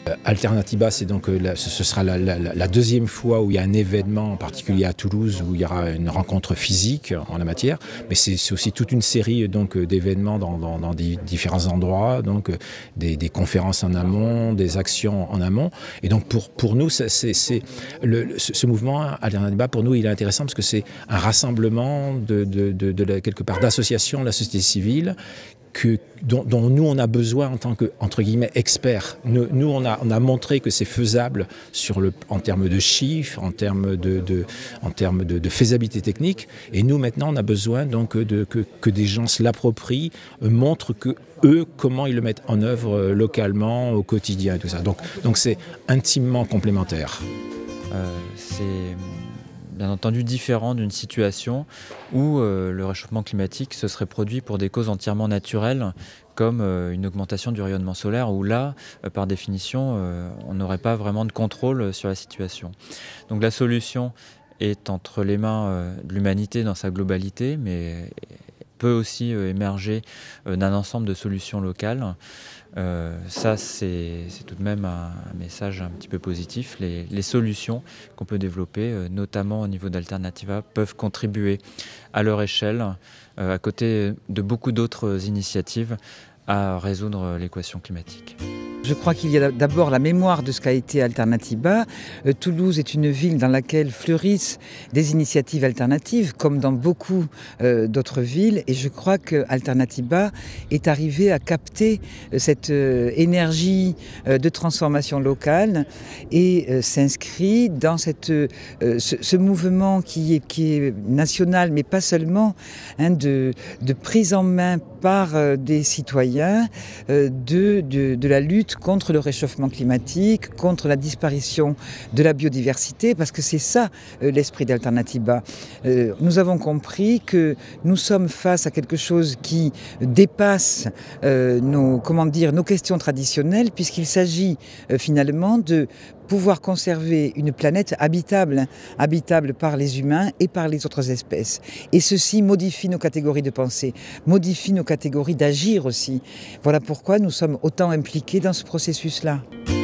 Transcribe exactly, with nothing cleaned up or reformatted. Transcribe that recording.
Alternatiba, c'est donc la, ce sera la, la, la deuxième fois où il y a un événement en particulier à Toulouse où il y aura une rencontre physique en la matière, mais c'est aussi toute une série donc d'événements dans, dans, dans différents endroits, donc des, des conférences en amont, des actions en amont. Et donc pour pour nous, c'est le ce mouvement Alternatiba, pour nous il est intéressant parce que c'est un rassemblement de, de, de, de la, quelque part d'associations de la société civile. Que, dont, dont nous on a besoin en tant que entre guillemets experts. Nous, nous on, a, on a montré que c'est faisable sur le, en termes de chiffres, en termes de, de, en termes de, de faisabilité technique. Et nous maintenant on a besoin donc de, que, que des gens se l'approprient, euh, montrent que eux comment ils le mettent en œuvre euh, localement, au quotidien et tout ça. Donc donc c'est intimement complémentaire. Euh, c'est bien entendu différent d'une situation où euh, le réchauffement climatique se serait produit pour des causes entièrement naturelles, comme euh, une augmentation du rayonnement solaire, où là, euh, par définition, euh, on n'aurait pas vraiment de contrôle sur la situation. Donc la solution est entre les mains euh, de l'humanité dans sa globalité, mais peut aussi euh, émerger euh, d'un ensemble de solutions locales. Euh, ça, c'est tout de même un, un message un petit peu positif. Les, les solutions qu'on peut développer, euh, notamment au niveau d'Alternativa, peuvent contribuer à leur échelle, euh, à côté de beaucoup d'autres initiatives, à résoudre l'équation climatique. Je crois qu'il y a d'abord la mémoire de ce qu'a été Alternatiba. Euh, Toulouse est une ville dans laquelle fleurissent des initiatives alternatives, comme dans beaucoup euh, d'autres villes. Et je crois que Alternatiba est arrivé à capter euh, cette euh, énergie euh, de transformation locale et euh, s'inscrit dans cette, euh, ce, ce mouvement qui est, qui est national, mais pas seulement, hein, de, de prise en main par euh, des citoyens euh, de, de, de la lutte contre le réchauffement climatique, contre la disparition de la biodiversité, parce que c'est ça euh, l'esprit d'Alternativa. Euh, nous avons compris que nous sommes face à quelque chose qui dépasse euh, nos, comment dire, nos questions traditionnelles, puisqu'il s'agit euh, finalement de pouvoir conserver une planète habitable, habitable par les humains et par les autres espèces. Et ceci modifie nos catégories de pensée, modifie nos catégories d'agir aussi. Voilà pourquoi nous sommes autant impliqués dans ce processus-là.